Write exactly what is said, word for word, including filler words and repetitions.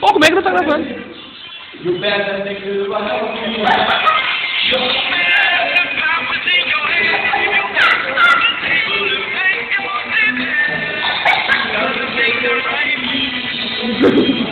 Oh, kumain ka na sa harapan. You better make it run out. Thank you.